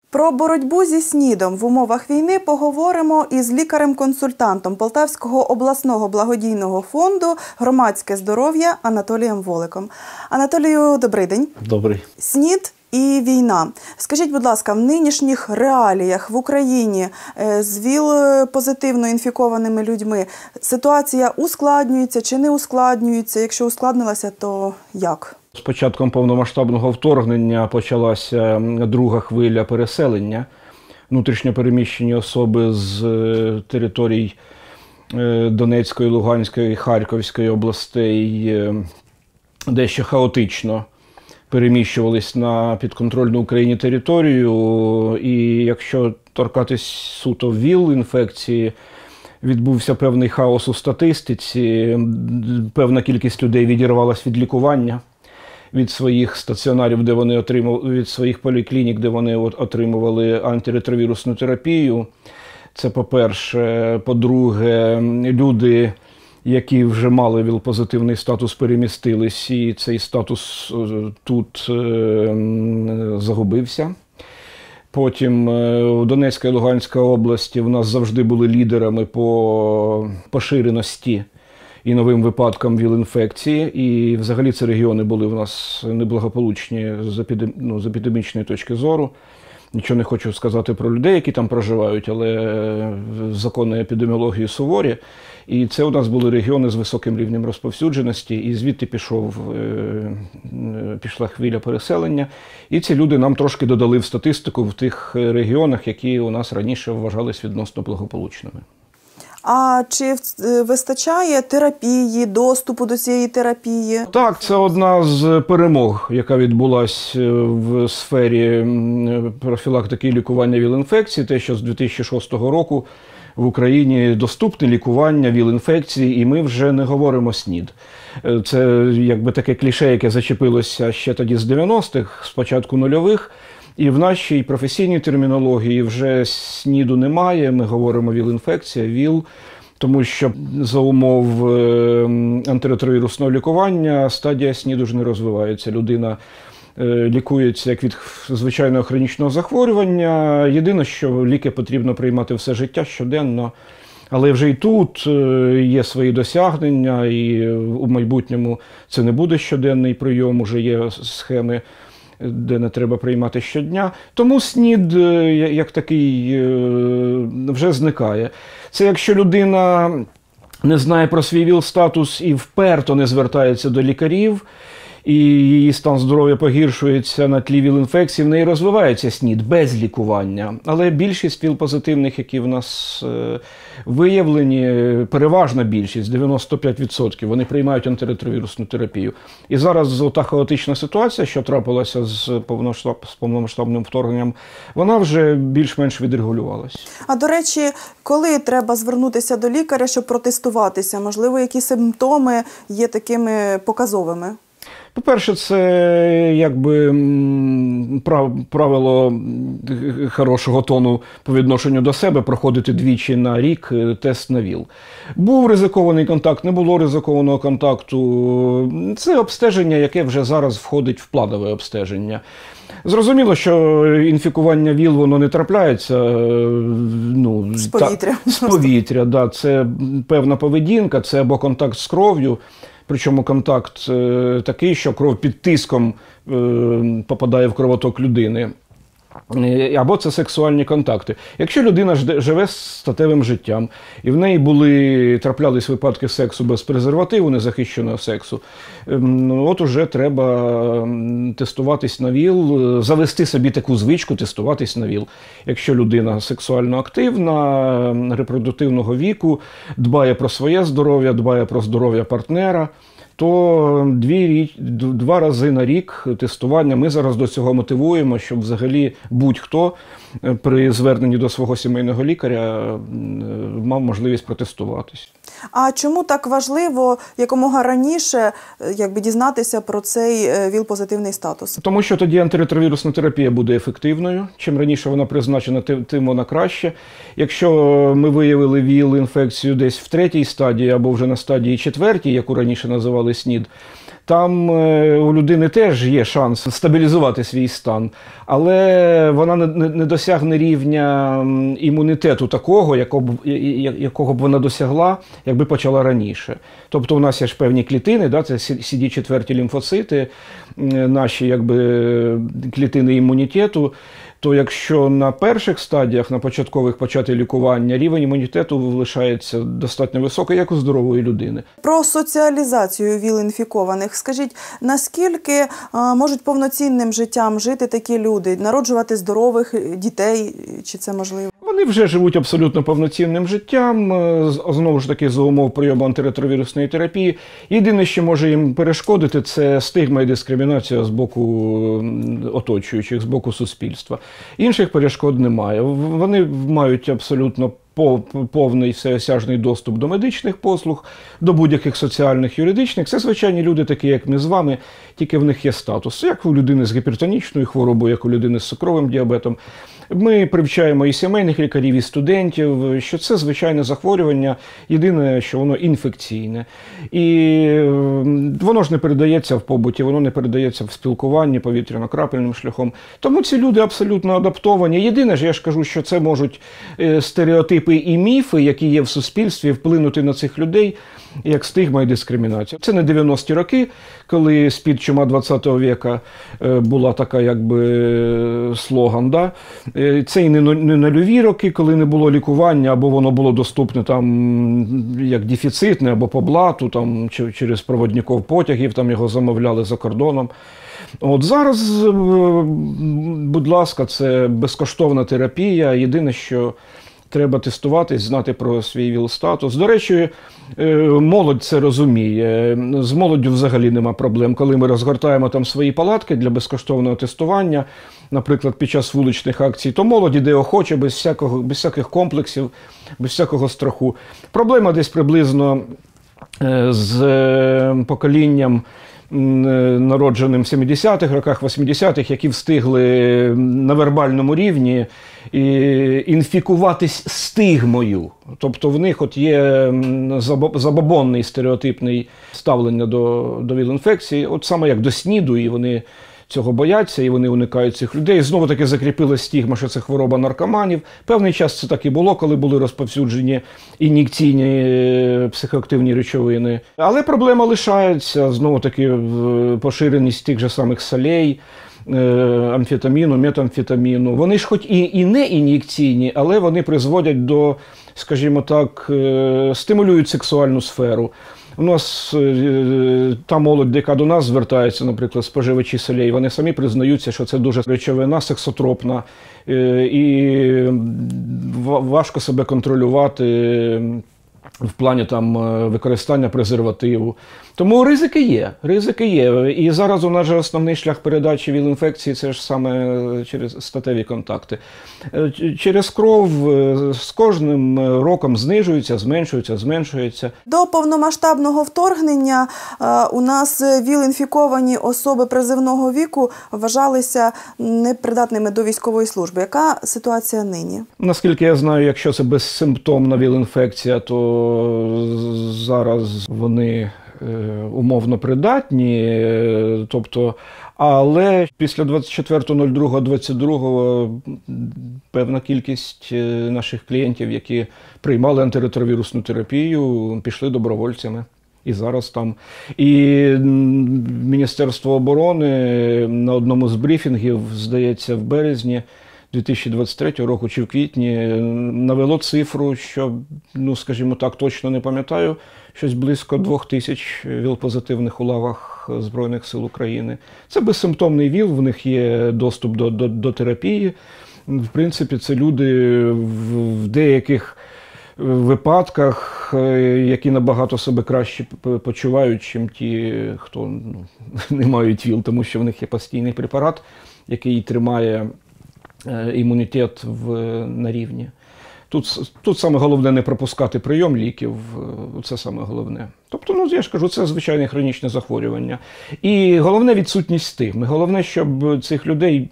Про боротьбу зі СНІДом в умовах війни поговоримо із лікарем-консультантом Полтавського обласного благодійного фонду «Громадське здоров'я» Анатолієм Воликом. Анатолію, добрий день. Добрий. СНІД і війна. Скажіть, будь ласка, в нинішніх реаліях в Україні з ВІЛ-позитивно інфікованими людьми ситуація ускладнюється чи не ускладнюється? Якщо ускладнилася, то як? З початком повномасштабного вторгнення почалася друга хвиля переселення. Внутрішньо переміщені особи з територій Донецької, Луганської, Харківської областей дещо хаотично переміщувались на підконтрольну Україні територію. І якщо торкатись суто ВІЛ-інфекції, відбувся певний хаос у статистиці, певна кількість людей відірвалась від лікування, від своїх стаціонарів, де вони від своїх поліклінік, де вони отримували антиретровірусну терапію. Це по-перше. По-друге, люди, які вже мали ВІЛ-позитивний статус, перемістились, і цей статус тут загубився. Потім у Донецькій і Луганській області в нас завжди були лідерами по поширеності і новим випадкам ВІЛ-інфекції. І взагалі ці регіони були в нас неблагополучні з епідемічної точки зору. Нічого не хочу сказати про людей, які там проживають, але закони епідеміології суворі. І це у нас були регіони з високим рівнем розповсюдженості, і звідти пішла хвиля переселення. І ці люди нам трошки додали в статистику в тих регіонах, які у нас раніше вважались відносно благополучними. А чи вистачає терапії, доступу до цієї терапії? Так, це одна з перемог, яка відбулася в сфері профілактики і лікування ВІЛ-інфекції, те, що з 2006 року в Україні доступне лікування ВІЛ-інфекції, і ми вже не говоримо СНІД. Це якби таке кліше, яке зачепилося ще тоді з 90-х, з початку нульових. І в нашій професійній термінології вже СНІДу немає, ми говоримо ВІЛ-інфекція, ВІЛ, тому що за умов антиретровірусного лікування стадія СНІДу вже не розвивається. Людина лікується як від звичайного хронічного захворювання. Єдине, що ліки потрібно приймати все життя щоденно. Але вже і тут є свої досягнення, і у майбутньому це не буде щоденний прийом, уже є схеми, де не треба приймати щодня. Тому СНІД як такий вже зникає. Це якщо людина не знає про свій ВІЛ-статус і вперто не звертається до лікарів, і її стан здоров'я погіршується на тлі ВІЛ-інфекції, в неї розвивається СНІД без лікування. Але більшість ВІЛ-позитивних, які в нас виявлені, переважна більшість, 95%, вони приймають антиретровірусну терапію. І зараз та хаотична ситуація, що трапилася з повномасштабним вторгненням, вона вже більш-менш відрегулювалась. А до речі, коли треба звернутися до лікаря, щоб протестуватися? Можливо, які симптоми є такими показовими? По-перше, це якби правило хорошого тону по відношенню до себе проходити двічі на рік тест на ВІЛ. Був ризикований контакт, не було ризикованого контакту. Це обстеження, яке вже зараз входить в планове обстеження. Зрозуміло, що інфікування ВІЛ, воно не трапляється з повітря. З повітря, да. Це певна поведінка, це або контакт з кров'ю. Причому контакт такий, що кров під тиском попадає в кровоток людини. Або це сексуальні контакти. Якщо людина живе статевим життям, і в неї траплялись випадки сексу без презервативу, незахищеного сексу, от уже треба тестуватись на ВІЛ, завести собі таку звичку, тестуватись на ВІЛ. Якщо людина сексуально активна, репродуктивного віку, дбає про своє здоров'я, дбає про здоров'я партнера, то 2 рази на рік тестування. Ми зараз до цього мотивуємо, щоб взагалі будь-хто при зверненні до свого сімейного лікаря мав можливість протестуватись. А чому так важливо якомога раніше дізнатися про цей ВІЛ-позитивний статус? Тому що тоді антиретровірусна терапія буде ефективною. Чим раніше вона призначена, тим вона краще. Якщо ми виявили ВІЛ-інфекцію десь в 3-й стадії або вже на стадії 4-й, яку раніше називали СНІД, Там у людини теж є шанс стабілізувати свій стан, але вона не досягне рівня імунітету такого, якого б вона досягла, якби почала раніше. Тобто у нас є ж певні клітини, да, це CD4 лімфоцити, наші якби клітини імунітету. То якщо на перших стадіях, на початкових почати лікування, рівень імунітету лишається достатньо високий, як у здорової людини. Про соціалізацію ВІЛ-інфікованих. Скажіть, наскільки можуть повноцінним життям жити такі люди? Народжувати здорових дітей? Чи це можливо? Вони вже живуть абсолютно повноцінним життям, знову ж таки, за умов прийому антиретровірусної терапії. Єдине, що може їм перешкодити, це стигма і дискримінація з боку оточуючих, з боку суспільства. Інших перешкод немає. Вони мають абсолютно повний всеосяжний доступ до медичних послуг, до будь-яких соціальних, юридичних. Це звичайні люди, такі як ми з вами, тільки в них є статус. Як у людини з гіпертонічною хворобою, як у людини з цукровим діабетом. Ми привчаємо і сімейних лікарів, і студентів, що це звичайне захворювання, єдине, що воно інфекційне. І воно ж не передається в побуті, воно не передається в спілкуванні повітряно-крапельним шляхом. Тому ці люди абсолютно адаптовані. Єдине ж, я ж кажу, що це можуть стереотипи і міфи, які є в суспільстві, вплинути на цих людей, як стигма і дискримінація. Це не 90-ті роки, коли з-під чума 20-го віка була така якби слоган, да? Це і не нульові роки, коли не було лікування, або воно було доступне там як дефіцитне, або по блату, там, через проводників потягів, там його замовляли за кордоном. От зараз, будь ласка, це безкоштовна терапія. Єдине, що треба тестуватись, знати про свій ВІЛ-статус. До речі, молодь це розуміє. З молоддю взагалі нема проблем. Коли ми розгортаємо там свої палатки для безкоштовного тестування, наприклад, під час вуличних акцій, то молодь іде охоче, без всяких комплексів, без всякого страху. Проблема десь приблизно з поколінням, народженим в 70-х роках, 80-х, які встигли на вербальному рівні інфікуватись стигмою. Тобто в них от є забобонний стереотипний ставлення до ВІЛ-інфекції, от саме як до СНІДу, і вони цього бояться, і вони уникають цих людей. Знову-таки закріпилась стигма, що це хвороба наркоманів. Певний час це так і було, коли були розповсюджені ін'єкційні психоактивні речовини. Але проблема лишається, знову-таки, поширеність тих же самих солей, амфетаміну, метамфетаміну. Вони ж хоч і не ін'єкційні, але вони призводять до, скажімо так, стимулюють сексуальну сферу. У нас та молодь, яка до нас звертається, наприклад, споживачі солей, вони самі признаються, що це дуже речовина сексотропна, і важко себе контролювати в плані там використання презервативу. Тому ризики є. І зараз у нас же основний шлях передачі ВІЛ-інфекції – це ж саме через статеві контакти. Через кров з кожним роком зменшується. До повномасштабного вторгнення у нас ВІЛ-інфіковані особи призовного віку вважалися непридатними до військової служби. Яка ситуація нині? Наскільки я знаю, якщо це безсимптомна ВІЛ-інфекція, то зараз вони умовно придатні, тобто, але після 24.02.22 певна кількість наших клієнтів, які приймали антиретровірусну терапію, пішли добровольцями. І зараз там. І Міністерство оборони на одному з брифінгів, здається, в березні 2023 року чи в квітні навело цифру, що, скажімо так, точно не пам'ятаю, щось близько 2000 ВІЛ-позитивних у лавах Збройних сил України. Це безсимптомний ВІЛ, в них є доступ до терапії. В принципі, це люди в деяких випадках, які набагато себе краще почувають, ніж ті, хто не мають ВІЛ, тому що в них є постійний препарат, який тримає імунітет на рівні. Тут саме головне не пропускати прийом ліків, це саме головне. Тобто, я ж кажу, це звичайне хронічне захворювання. І головне відсутність стигми. Головне, щоб цих людей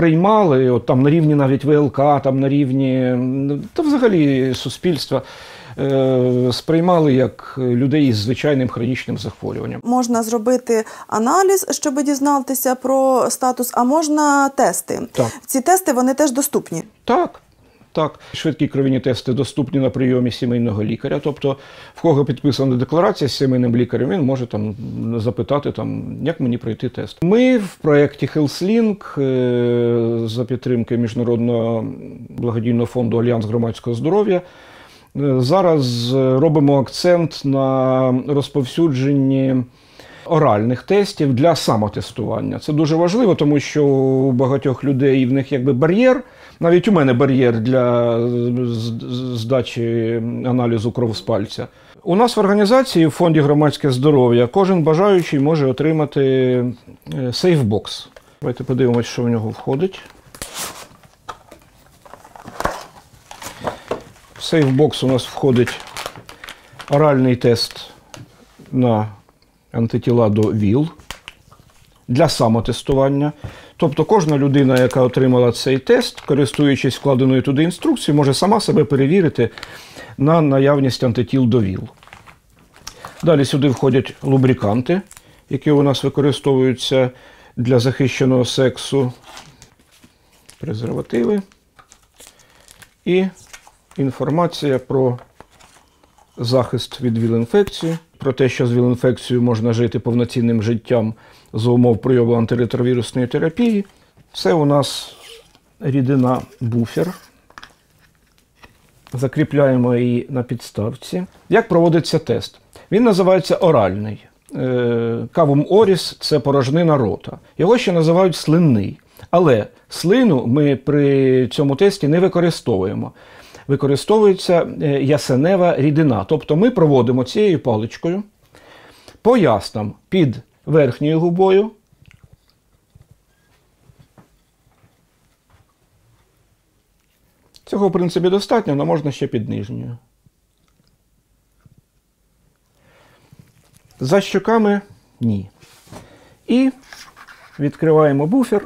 сприймали, от там на рівні навіть ВЛК, там на рівні, та взагалі суспільства. сприймали як людей із звичайним хронічним захворюванням. Можна зробити аналіз, щоб дізнатися про статус, а можна тести. Так. Ці тести, вони теж доступні? Так. Так, швидкі кров'яні тести доступні на прийомі сімейного лікаря. Тобто, в кого підписана декларація з сімейним лікарем, він може там запитати, як мені пройти тест. Ми в проєкті HealthLink за підтримки Міжнародного благодійного фонду Альянс громадського здоров'я зараз робимо акцент на розповсюдженні оральних тестів для самотестування. Це дуже важливо, тому що у багатьох людей в них якби бар'єр. Навіть у мене бар'єр для здачі аналізу кров з пальця. У нас в організації, в фонді громадське здоров'я, кожен бажаючий може отримати сейфбокс. Давайте подивимось, що в нього входить. В сейфбокс у нас входить оральний тест на антитіла до ВІЛ для самотестування. Тобто кожна людина, яка отримала цей тест, користуючись вкладеною туди інструкцією, може сама себе перевірити на наявність антитіл до ВІЛ. Далі сюди входять лубриканти, які у нас використовуються для захищеного сексу, презервативи і інформація про захист від ВІЛ-інфекції, про те, що з ВІЛ-інфекцією можна жити повноцінним життям за умов прийому антиретровірусної терапії. Це у нас рідина буфер. Закріпляємо її на підставці. Як проводиться тест? Він називається оральний. Кавум оріс – це порожнина рота. Його ще називають слинний. Але слину ми при цьому тесті не використовуємо. Використовується ясенева рідина. Тобто ми проводимо цією паличкою по яснам під верхньою губою, цього, в принципі, достатньо, але можна ще під нижньою. За щоками – ні. І відкриваємо буфер.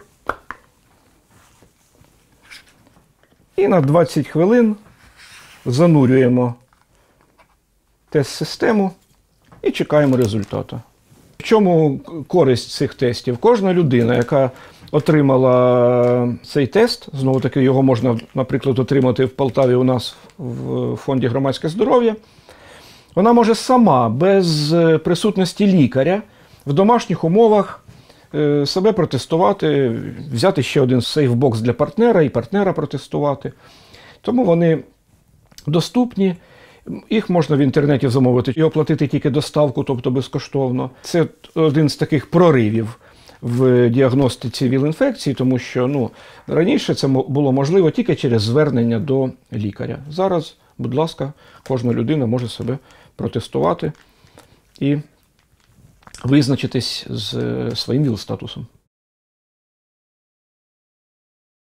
І на 20 хвилин занурюємо тест-систему і чекаємо результату. В чому користь цих тестів? Кожна людина, яка отримала цей тест, знову-таки його можна, наприклад, отримати в Полтаві у нас в фонді громадське здоров'я, вона може сама, без присутності лікаря, в домашніх умовах себе протестувати, взяти ще один сейфбокс для партнера і партнера протестувати. Тому вони доступні, їх можна в інтернеті замовити і оплатити тільки доставку, тобто безкоштовно. Це один з таких проривів в діагностиці ВІЛ-інфекції, тому що раніше це було можливо тільки через звернення до лікаря. Зараз, будь ласка, кожна людина може себе протестувати і визначитись з своїм ВІЛ-статусом.